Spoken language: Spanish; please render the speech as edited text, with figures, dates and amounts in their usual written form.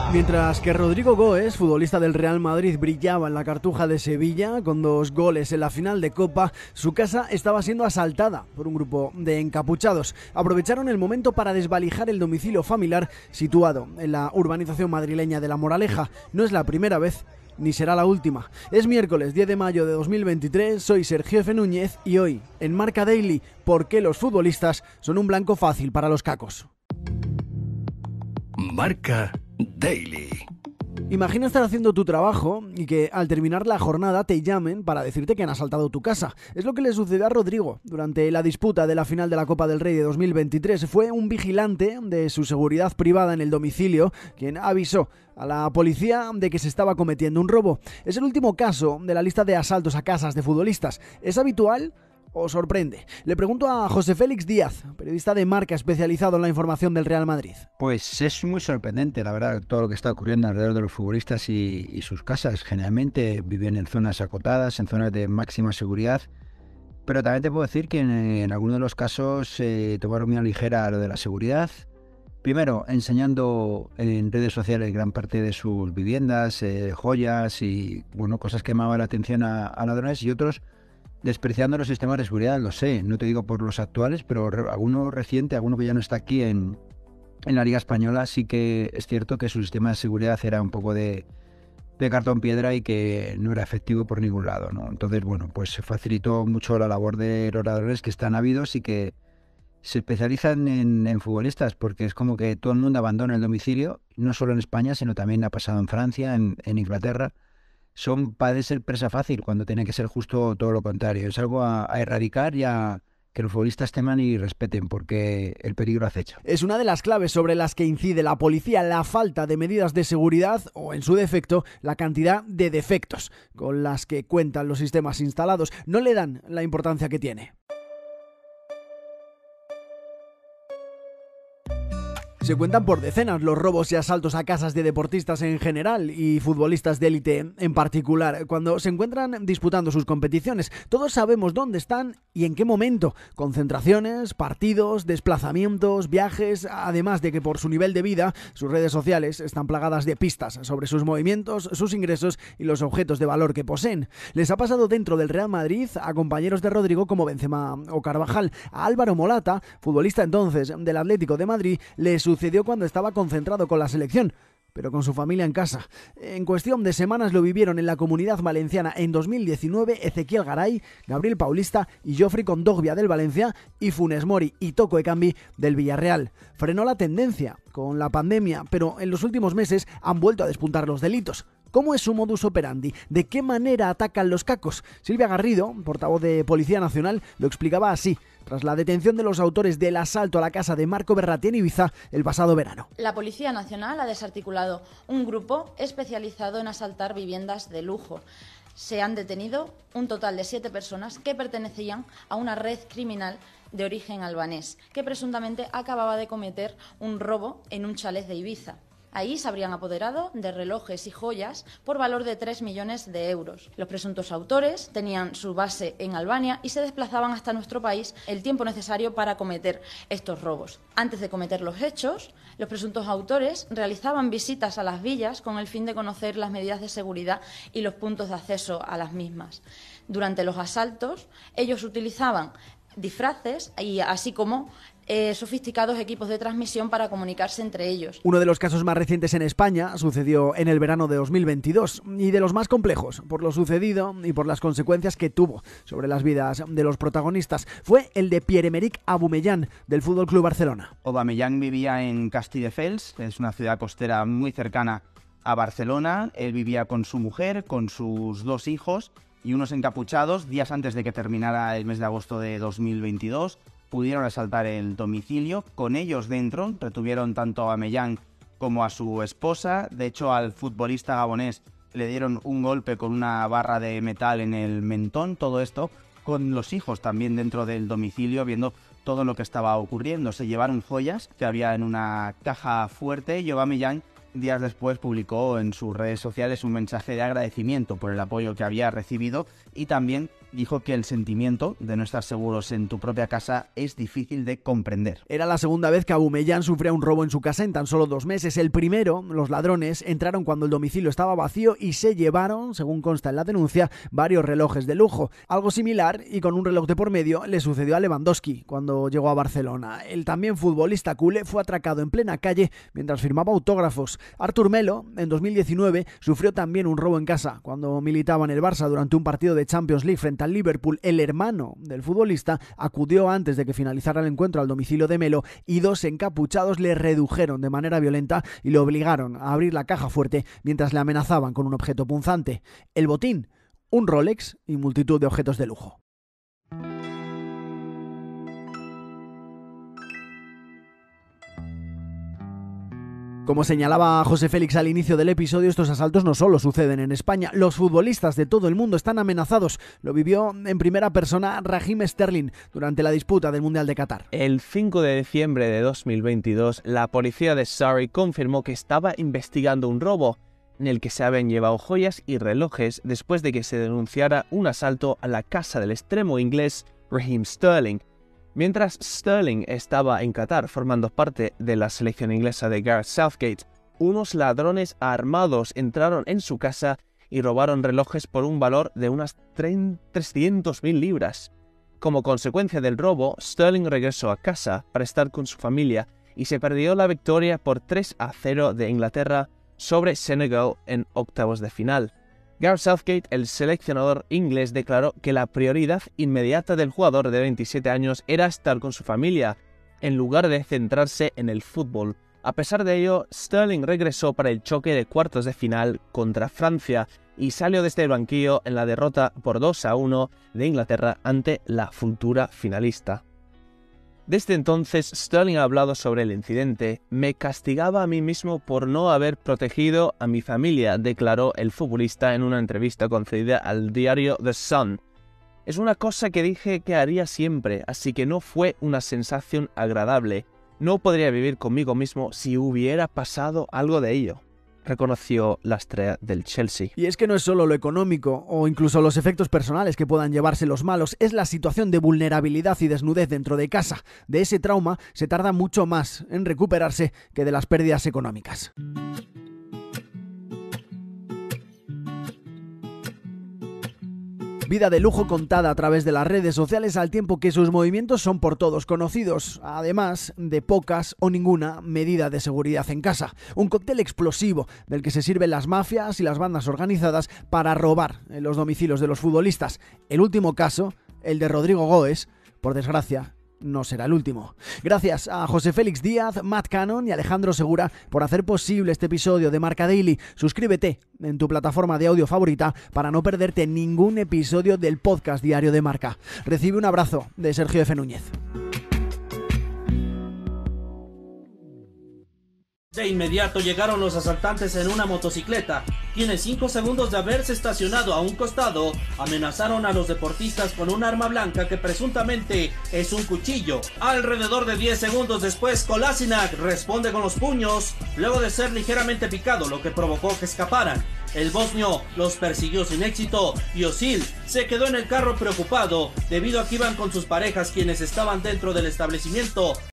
Mientras que Rodrigo Goes, futbolista del Real Madrid, brillaba en la Cartuja de Sevilla con 2 goles en la final de Copa, su casa estaba siendo asaltada por un grupo de encapuchados. Aprovecharon el momento para desvalijar el domicilio familiar situado en la urbanización madrileña de La Moraleja. No es la primera vez ni será la última. Es miércoles 10 de mayo de 2023, soy Sergio F. Núñez y hoy, en Marca Daily, ¿por qué los futbolistas son un blanco fácil para los cacos? Marca Daily. Imagina estar haciendo tu trabajo y que al terminar la jornada te llamen para decirte que han asaltado tu casa. Es lo que le sucedió a Rodrigo durante la disputa de la final de la Copa del Rey de 2023. Fue un vigilante de su seguridad privada en el domicilio quien avisó a la policía de que se estaba cometiendo un robo. Es el último caso de la lista de asaltos a casas de futbolistas. ¿Es habitual o sorprende? Le pregunto a José Félix Díaz, periodista de Marca especializado en la información del Real Madrid. Pues es muy sorprendente, la verdad, todo lo que está ocurriendo alrededor de los futbolistas y sus casas. Generalmente viven en zonas acotadas, en zonas de máxima seguridad, pero también te puedo decir que en algunos de los casos tomaron muy a ligera lo de la seguridad. Primero, enseñando en redes sociales gran parte de sus viviendas, joyas y cosas que llamaban la atención a ladrones, y otros despreciando los sistemas de seguridad. Lo sé, no te digo por los actuales, pero alguno reciente, alguno que ya no está aquí en la Liga Española, sí que es cierto que su sistema de seguridad era un poco de cartón piedra y que no era efectivo por ningún lado, ¿no? Entonces, pues se facilitó mucho la labor de los ladrones, que están ávidos y que se especializan en futbolistas, porque es como que todo el mundo abandona el domicilio, no solo en España, sino también ha pasado en Francia, en Inglaterra. Puede ser presa fácil cuando tiene que ser justo todo lo contrario. Es algo a erradicar y a que los futbolistas teman y respeten, porque el peligro acecha. Es una de las claves sobre las que incide la policía, la falta de medidas de seguridad o, en su defecto, la cantidad de defectos con las que cuentan los sistemas instalados. No le dan la importancia que tiene. Se cuentan por decenas los robos y asaltos a casas de deportistas en general y futbolistas de élite en particular, cuando se encuentran disputando sus competiciones. Todos sabemos dónde están y en qué momento. Concentraciones, partidos, desplazamientos, viajes, además de que por su nivel de vida, sus redes sociales están plagadas de pistas sobre sus movimientos, sus ingresos y los objetos de valor que poseen. Les ha pasado dentro del Real Madrid a compañeros de Rodrigo como Benzema o Carvajal. A Álvaro Morata, futbolista entonces del Atlético de Madrid, le sucedió cuando estaba concentrado con la selección, pero con su familia en casa. En cuestión de semanas lo vivieron en la Comunidad Valenciana en 2019 Ezequiel Garay, Gabriel Paulista y Joffrey Kondogbia del Valencia y Funes Mori y Toko Ekambi del Villarreal. Frenó la tendencia con la pandemia, pero en los últimos meses han vuelto a despuntar los delitos. ¿Cómo es su modus operandi? ¿De qué manera atacan los cacos? Silvia Garrido, portavoz de Policía Nacional, lo explicaba así, tras la detención de los autores del asalto a la casa de Marco Berratti en Ibiza el pasado verano. La Policía Nacional ha desarticulado un grupo especializado en asaltar viviendas de lujo. Se han detenido un total de 7 personas que pertenecían a una red criminal de origen albanés, que presuntamente acababa de cometer un robo en un chalet de Ibiza. Ahí se habrían apoderado de relojes y joyas por valor de 3 millones de euros. Los presuntos autores tenían su base en Albania y se desplazaban hasta nuestro país el tiempo necesario para cometer estos robos. Antes de cometer los hechos, los presuntos autores realizaban visitas a las villas con el fin de conocer las medidas de seguridad y los puntos de acceso a las mismas. Durante los asaltos, ellos utilizaban disfraces y así como sofisticados equipos de transmisión para comunicarse entre ellos. Uno de los casos más recientes en España sucedió en el verano de 2022 y de los más complejos por lo sucedido y por las consecuencias que tuvo sobre las vidas de los protagonistas. Fue el de Pierre-Emerick Aubameyang del FC Barcelona. Aubameyang vivía en Castelldefels, es una ciudad costera muy cercana a Barcelona. Él vivía con su mujer, con sus 2 hijos y unos encapuchados. Días antes de que terminara el mes de agosto de 2022, pudieron asaltar el domicilio. Con ellos dentro retuvieron tanto a Aubameyang como a su esposa. De hecho, al futbolista gabonés le dieron un golpe con una barra de metal en el mentón. Todo esto con los hijos también dentro del domicilio, viendo todo lo que estaba ocurriendo. Se llevaron joyas que había en una caja fuerte y Aubameyang días después publicó en sus redes sociales un mensaje de agradecimiento por el apoyo que había recibido y también dijo que el sentimiento de no estar seguros en tu propia casa es difícil de comprender. Era la segunda vez que Aubameyang sufría un robo en su casa en tan solo 2 meses. El primero, los ladrones entraron cuando el domicilio estaba vacío y se llevaron, según consta en la denuncia, varios relojes de lujo. Algo similar, y con un reloj de por medio, le sucedió a Lewandowski cuando llegó a Barcelona. El también futbolista culé fue atracado en plena calle mientras firmaba autógrafos. Artur Melo, en 2019, sufrió también un robo en casa cuando militaba en el Barça durante un partido de Champions League frente al Liverpool. El hermano del futbolista acudió antes de que finalizara el encuentro al domicilio de Melo y 2 encapuchados le redujeron de manera violenta y le obligaron a abrir la caja fuerte mientras le amenazaban con un objeto punzante. El botín, un Rolex y multitud de objetos de lujo. Como señalaba José Félix al inicio del episodio, estos asaltos no solo suceden en España. Los futbolistas de todo el mundo están amenazados. Lo vivió en primera persona Raheem Sterling durante la disputa del Mundial de Qatar. El 5 de diciembre de 2022, la policía de Surrey confirmó que estaba investigando un robo en el que se habían llevado joyas y relojes después de que se denunciara un asalto a la casa del extremo inglés Raheem Sterling. Mientras Sterling estaba en Qatar formando parte de la selección inglesa de Gareth Southgate, unos ladrones armados entraron en su casa y robaron relojes por un valor de unas 300.000 libras. Como consecuencia del robo, Sterling regresó a casa para estar con su familia y se perdió la victoria por 3-0 de Inglaterra sobre Senegal en octavos de final. Gareth Southgate, el seleccionador inglés, declaró que la prioridad inmediata del jugador de 27 años era estar con su familia, en lugar de centrarse en el fútbol. A pesar de ello, Sterling regresó para el choque de cuartos de final contra Francia y salió desde el banquillo en la derrota por 2-1 de Inglaterra ante la futura finalista. Desde entonces, Sterling ha hablado sobre el incidente. Me castigaba a mí mismo por no haber protegido a mi familia, declaró el futbolista en una entrevista concedida al diario The Sun. Es una cosa que dije que haría siempre, así que no fue una sensación agradable. No podría vivir conmigo mismo si hubiera pasado algo de ello, reconoció la estrella del Chelsea. Y es que no es solo lo económico o incluso los efectos personales que puedan llevarse los malos, es la situación de vulnerabilidad y desnudez dentro de casa. De ese trauma se tarda mucho más en recuperarse que de las pérdidas económicas. Vida de lujo contada a través de las redes sociales al tiempo que sus movimientos son por todos conocidos, además de pocas o ninguna medida de seguridad en casa. Un cóctel explosivo del que se sirven las mafias y las bandas organizadas para robar en los domicilios de los futbolistas. El último caso, el de Rodrigo Goes, por desgracia, no será el último. Gracias a José Félix Díaz, Matt Cannon y Alejandro Segura por hacer posible este episodio de Marca Daily. Suscríbete en tu plataforma de audio favorita para no perderte ningún episodio del podcast diario de Marca. Recibe un abrazo de Sergio F. Núñez. De inmediato llegaron los asaltantes en una motocicleta, quienes 5 segundos de haberse estacionado a un costado, amenazaron a los deportistas con un arma blanca que presuntamente es un cuchillo. Alrededor de 10 segundos después, Kolasinac responde con los puños, luego de ser ligeramente picado, lo que provocó que escaparan. El bosnio los persiguió sin éxito y Özil se quedó en el carro preocupado debido a que iban con sus parejas quienes estaban dentro del establecimiento.